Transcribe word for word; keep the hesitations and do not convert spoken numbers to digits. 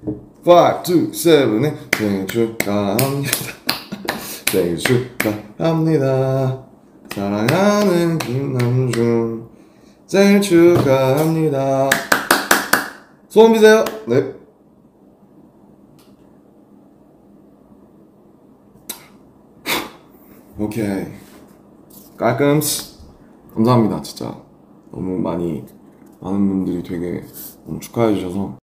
five, two, seven, eight. 생일 축하합니다. 생일 축하합니다. 사랑하는 김남준 생일 축하합니다. 소원 비세요. 네. 오케이. 깔끔스. 감사합니다. 진짜 너무 많이 많은 분들이 되게 너무 축하해 주셔서